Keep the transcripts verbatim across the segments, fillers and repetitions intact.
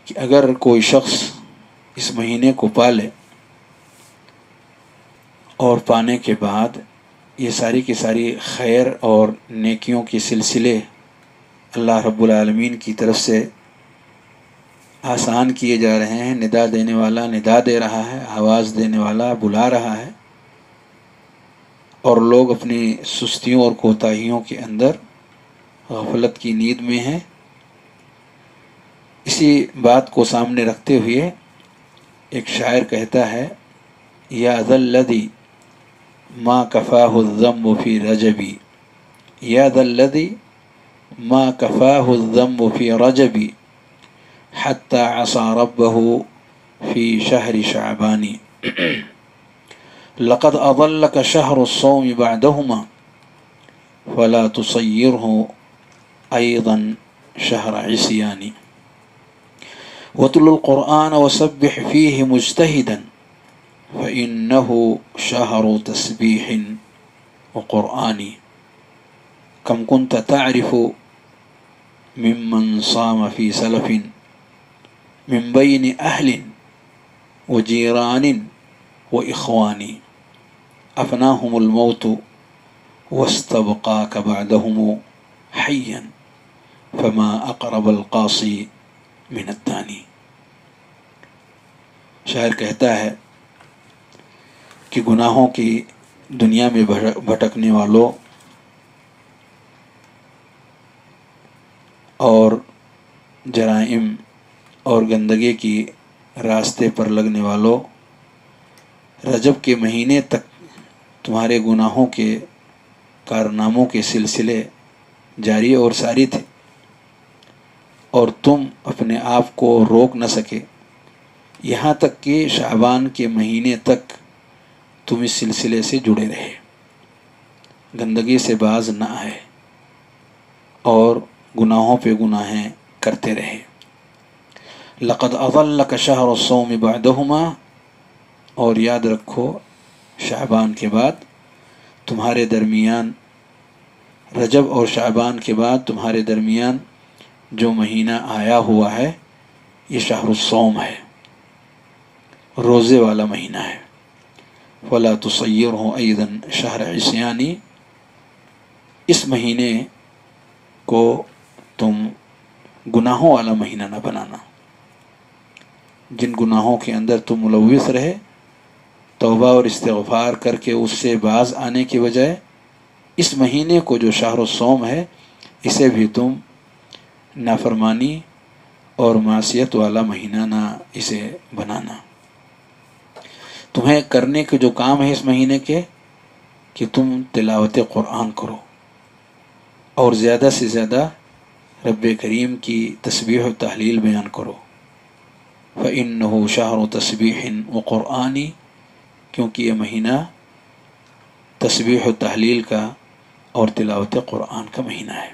کہ اگر کوئی شخص اس مہینے کو پالے اور پانے کے بعد یہ ساری کی ساری خیر اور نیکیوں کے سلسلے اللہ رب العالمین کی طرف سے آسان کیے جا رہے ہیں، ندا دینے والا ندا دے رہا ہے، آواز دینے والا بلا رہا ہے، اور لوگ اپنی سستیوں اور کوتاہیوں کے اندر غفلت کی نیند میں ہیں، اسی بات کو سامنے رکھتے ہوئے ایک شاعر کہتا ہے یا ذا الذی ما کفاہ الذم فی رجبی، یا ذا الذی ما کفاہ الذم فی رجبی حتی عصى ربہ فی شہر شعبانی، لقد اضلک شہر الصوم بعدہما فلا تصیرہ ایضا شہر عصیانی، واتل القرآن وسبح فیہ مجتہدا فإنه شہر تسبیح وقرآن، کم کنت تعرف ممن صام فی سلف من بین اہل وجیران واخوان، افناہم الموت واستبقاک بعدہم حیا فما اقرب القاصی من الدانی۔ شاعر کہتا ہے کہ گناہوں کی دنیا میں بھٹکنے والوں اور جرائم اور گندگی کی راستے پر لگنے والوں، رجب کے مہینے تک تمہارے گناہوں کے کارناموں کے سلسلے جاری اور ساری تھے، اور تم اپنے آپ کو روک نہ سکے، یہاں تک کہ شعبان کے مہینے تک تم اس سلسلے سے جڑے رہے، گندگی سے باز نہ آئے اور گناہوں پہ گناہیں کرتے رہے۔ لقد اضلک شہر الصوم بعدہما، اور یاد رکھو شعبان کے بعد تمہارے درمیان، رجب اور شعبان کے بعد تمہارے درمیان جو مہینہ آیا ہوا ہے یہ شہر الصوم ہے، روزے والا مہینہ ہے۔ فلا تصیرہ ایضا شہر عصیانی، اس مہینے کو تم گناہوں والا مہینہ نہ بنانا، جن گناہوں کے اندر تم ملوث رہے، توبہ اور استغفار کر کے اس سے باز آنے کے بجائے اس مہینے کو جو شہر الصوم ہے اسے بھی تم نافرمانی اور معصیت والا مہینہ نہ اسے بنانا۔ تمہیں کرنے کے جو کام ہے اس مہینے کے کہ تم تلاوت قرآن کرو اور زیادہ سے زیادہ رب کریم کی تسبیح و تحلیل بیان کرو، فإنہ شہر تسبیح وقرآن، کیونکہ یہ مہینہ تسبیح و تحلیل کا اور تلاوت قرآن کا مہینہ ہے۔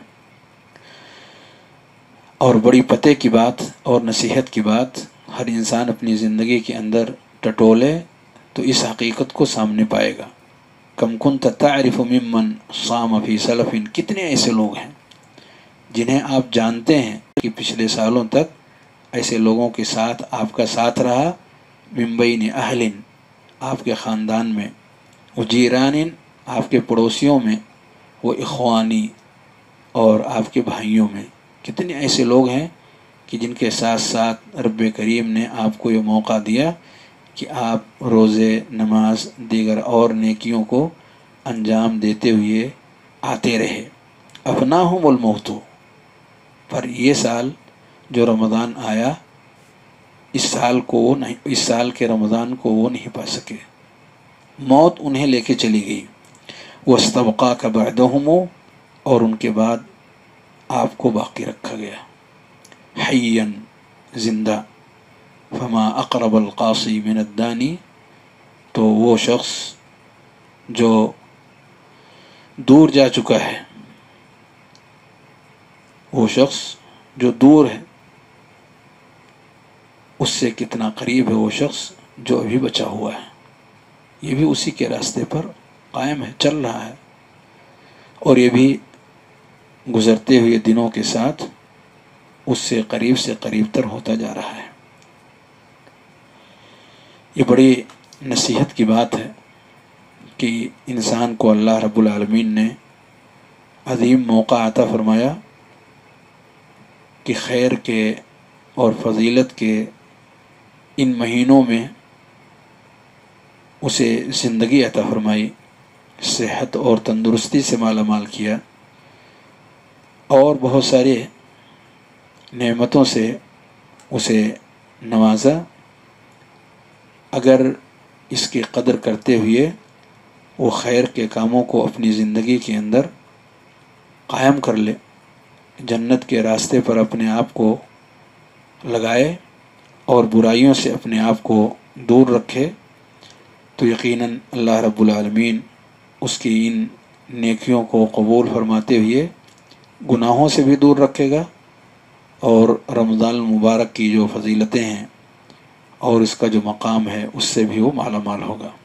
اور بڑی پتے کی بات اور نصیحت کی بات ہر انسان اپنی زندگی کے اندر ٹٹولے تو اس حقیقت کو سامنے پائے گا۔ کم کنت تعرف ممن صام فی سلف، کتنے ایسے لوگ ہیں جنہیں آپ جانتے ہیں کہ پچھلے سالوں تک ایسے لوگوں کے ساتھ آپ کا ساتھ رہا، من بین اہل، آپ کے خاندان میں، وجیران، آپ کے پڑوسیوں میں، وہ اخوانی، اور آپ کے بھائیوں میں۔ کتنے ایسے لوگ ہیں کہ جن کے ساتھ ساتھ رب کریم نے آپ کو یہ موقع دیا کہ آپ روزے، نماز، دیگر اور نیکیوں کو انجام دیتے ہوئے آتے رہے۔ افناہم الموت، پر یہ سال جو رمضان آیا، اس سال کو وہ نہیں، اس سال کے رمضان کو وہ نہیں پا سکے، موت انہیں لے کے چلی گئی۔ واستبقاک بعدہم، اور ان کے بعد آپ کو باقی رکھا گیا، حیا، زندہ، فما اقرب القاصی من الدانی، تو وہ شخص جو دور جا چکا ہے، وہ شخص جو دور ہے، اس سے کتنا قریب ہے وہ شخص جو ابھی بچا ہوا ہے، یہ بھی اسی کے راستے پر قائم ہے، چل رہا ہے، اور یہ بھی گزرتے ہوئے دنوں کے ساتھ اس سے قریب سے قریب تر ہوتا جا رہا ہے۔ یہ بڑی نصیحت کی بات ہے کہ انسان کو اللہ رب العالمین نے عظیم موقع عطا فرمایا کہ خیر کے اور فضیلت کے ان مہینوں میں اسے زندگی عطا فرمائی، صحت اور تندرستی سے مالا مال کیا، اور بہت سارے نعمتوں سے اسے نوازا۔ اگر اس کی قدر کرتے ہوئے وہ خیر کے کاموں کو اپنی زندگی کے اندر قائم کر لے، جنت کے راستے پر اپنے آپ کو لگائے اور برائیوں سے اپنے آپ کو دور رکھے، تو یقیناً اللہ رب العالمین اس کی ان نیکیوں کو قبول فرماتے ہوئے گناہوں سے بھی دور رکھے گا، اور رمضان المبارک کی جو فضیلتیں ہیں اور اس کا جو مقام ہے اس سے بھی وہ مالا مال ہوگا۔